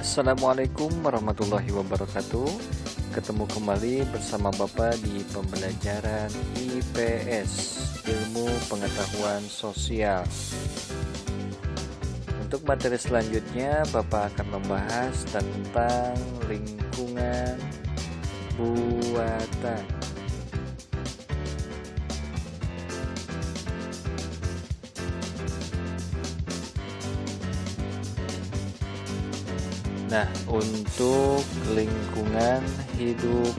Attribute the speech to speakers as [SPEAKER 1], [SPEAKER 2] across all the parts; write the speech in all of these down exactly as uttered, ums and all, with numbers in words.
[SPEAKER 1] Assalamualaikum warahmatullahi wabarakatuh. Ketemu kembali bersama Bapak di pembelajaran I P S, Ilmu Pengetahuan Sosial. Untuk materi selanjutnya, Bapak akan membahas tentang lingkungan buatan. Nah, untuk lingkungan hidup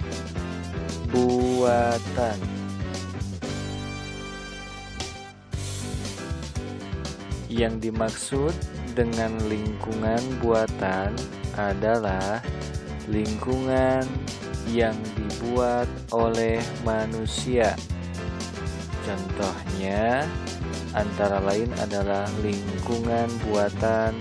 [SPEAKER 1] buatan, yang dimaksud dengan lingkungan buatan adalah lingkungan yang dibuat oleh manusia. Contohnya antara lain adalah lingkungan buatan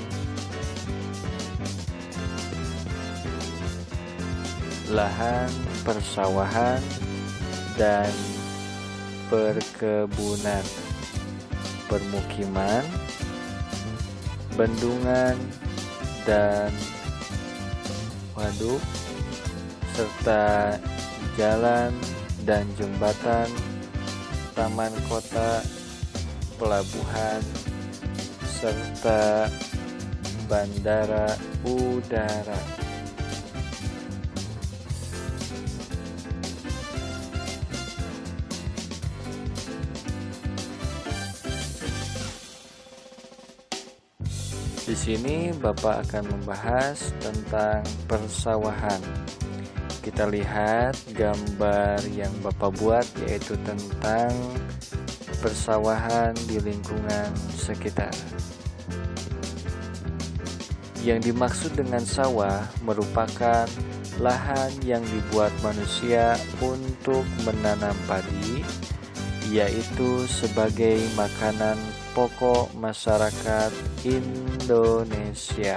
[SPEAKER 1] lahan persawahan dan perkebunan, permukiman, bendungan dan waduk, serta jalan dan jembatan, taman kota, pelabuhan, serta bandara udara. Di sini Bapak akan membahas tentang persawahan. Kita lihat gambar yang Bapak buat, yaitu tentang persawahan di lingkungan sekitar. Yang dimaksud dengan sawah merupakan lahan yang dibuat manusia untuk menanam padi, yaitu sebagai makanan pokok masyarakat Indonesia.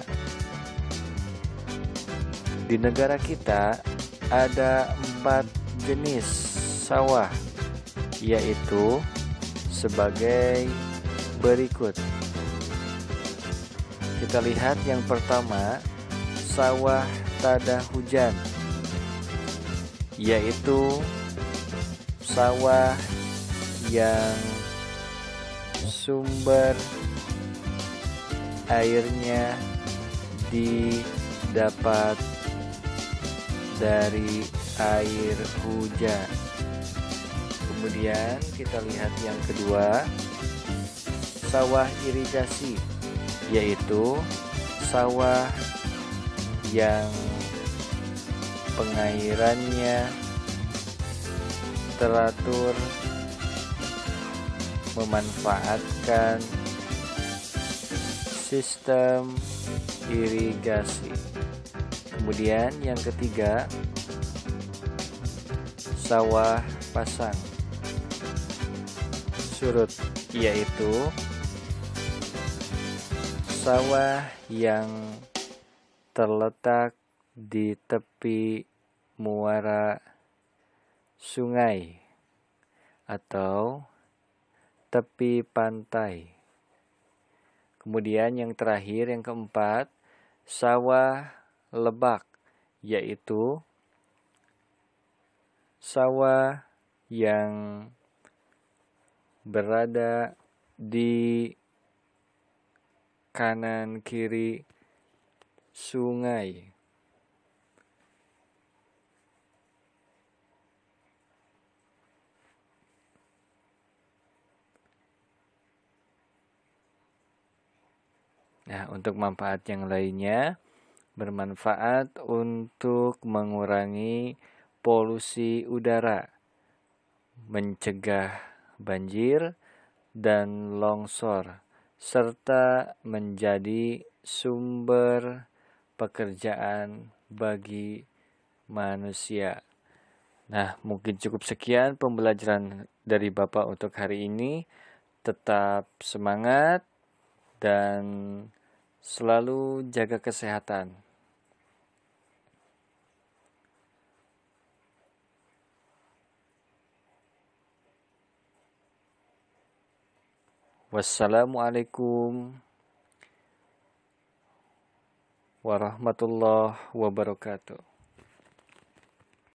[SPEAKER 1] Di negara kita ada empat jenis sawah, yaitu sebagai berikut. Kita lihat yang pertama, sawah tada hujan, yaitu sawah yang sumber airnya didapat dari air hujan. Kemudian kita lihat yang kedua, sawah irigasi, yaitu sawah yang pengairannya teratur memanfaatkan sistem irigasi. Kemudian yang ketiga, sawah pasang surut, yaitu sawah yang terletak di tepi muara sungai atau tepi pantai. Kemudian yang terakhir, yang keempat, sawah lebak, yaitu sawah yang berada di kanan kiri sungai. Nah, untuk manfaat yang lainnya, bermanfaat untuk mengurangi polusi udara, mencegah banjir dan longsor, serta menjadi sumber pekerjaan bagi manusia. Nah, mungkin cukup sekian pembelajaran dari Bapak untuk hari ini. Tetap semangat dan selalu jaga kesehatan. Wassalamualaikum warahmatullahi wabarakatuh.